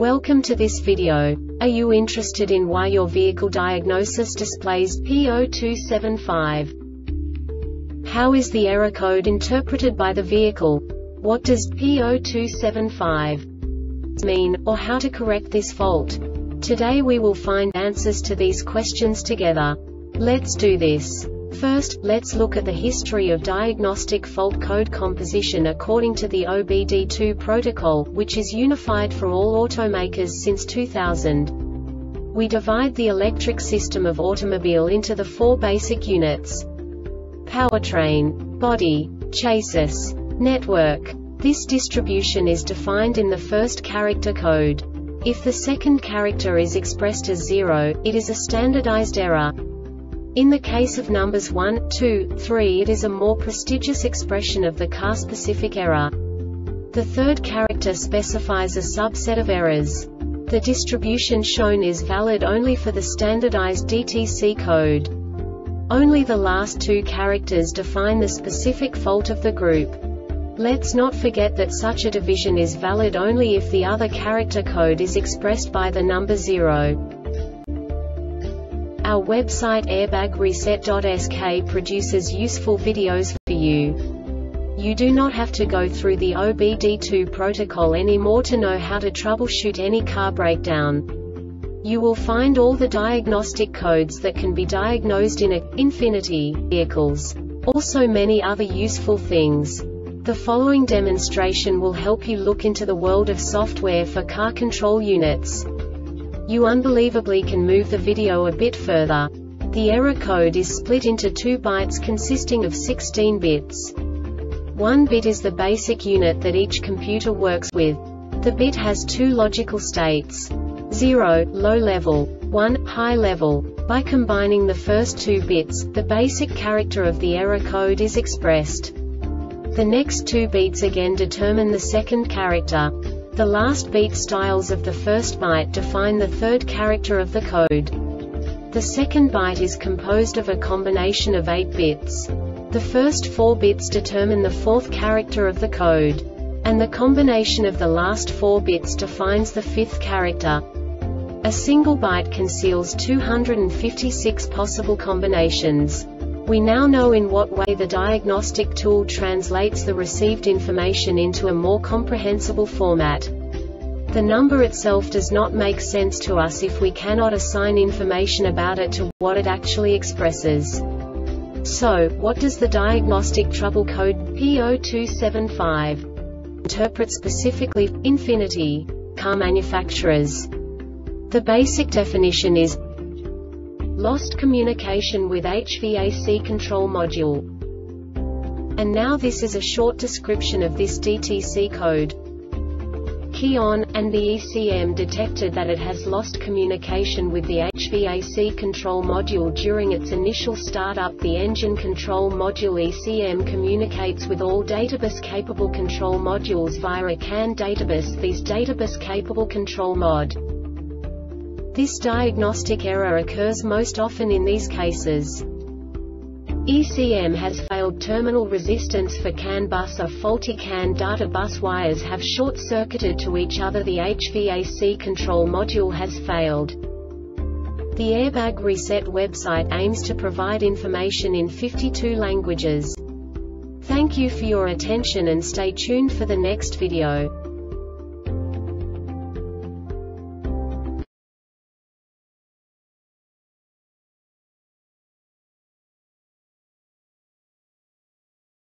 Welcome to this video. Are you interested in why your vehicle diagnosis displays P0275? How is the error code interpreted by the vehicle? What does P0275 mean, or how to correct this fault? Today we will find answers to these questions together. Let's do this. First, let's look at the history of diagnostic fault code composition according to the OBD2 protocol, which is unified for all automakers since 2000. We divide the electric system of automobile into the four basic units: powertrain, body, chassis, network. This distribution is defined in the first character code. If the second character is expressed as 0, it is a standardized error. In the case of numbers 1, 2, 3, it is a more prestigious expression of the car-specific error. The third character specifies a subset of errors. The distribution shown is valid only for the standardized DTC code. Only the last two characters define the specific fault of the group. Let's not forget that such a division is valid only if the other character code is expressed by the number 0. Our website airbagreset.sk produces useful videos for you. You do not have to go through the OBD2 protocol anymore to know how to troubleshoot any car breakdown. You will find all the diagnostic codes that can be diagnosed in Infiniti vehicles. Also many other useful things. The following demonstration will help you look into the world of software for car control units. You unbelievably can move the video a bit further. The error code is split into 2 bytes consisting of 16 bits. 1 bit is the basic unit that each computer works with. The bit has 2 logical states: 0, low level, 1, high level. By combining the first 2 bits, the basic character of the error code is expressed. The next 2 beats again determine the second character. The last beat styles of the first byte define the third character of the code. The second byte is composed of a combination of 8 bits. The first 4 bits determine the fourth character of the code. And the combination of the last 4 bits defines the fifth character. A single byte conceals 256 possible combinations. We now know in what way the diagnostic tool translates the received information into a more comprehensible format. The number itself does not make sense to us if we cannot assign information about it to what it actually expresses. So, what does the diagnostic trouble code P0275 interpret specifically for Infiniti car manufacturers? The basic definition is lost communication with HVAC control module. And now this is a short description of this DTC code. Key on, and the ECM detected that it has lost communication with the HVAC control module during its initial startup. The engine control module ECM communicates with all databus-capable control modules via a CAN databus. These databus-capable control mod. This diagnostic error occurs most often in these cases: ECM has failed terminal resistance for CAN bus, or faulty CAN data bus wires have short-circuited to each other, the HVAC control module has failed. The Airbag Reset website aims to provide information in 52 languages. Thank you for your attention and stay tuned for the next video.